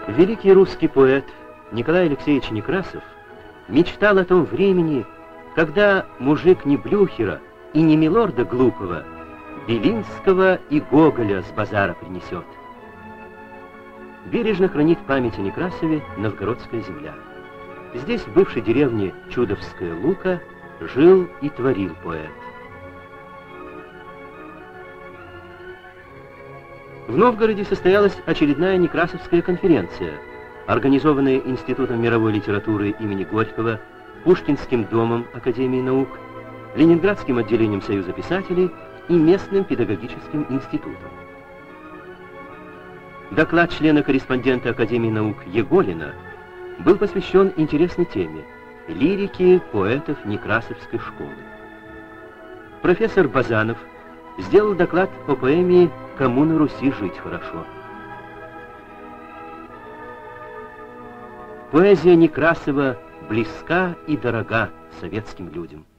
Великий русский поэт Николай Алексеевич Некрасов мечтал о том времени, когда мужик не Блюхера и не милорда глупого, Белинского и Гоголя с базара принесет. Бережно хранит память о Некрасове Новгородская земля. Здесь, в бывшей деревне Чудовская Лука, жил и творил поэт. В Новгороде состоялась очередная Некрасовская конференция, организованная Институтом мировой литературы имени Горького, Пушкинским домом Академии наук, Ленинградским отделением Союза писателей и местным педагогическим институтом. Доклад члена-корреспондента Академии наук Еголина был посвящен интересной теме — лирике поэтов Некрасовской школы. Профессор Базанов сделал доклад о поэме «Кому на Руси жить хорошо». Поэзия Некрасова близка и дорога советским людям.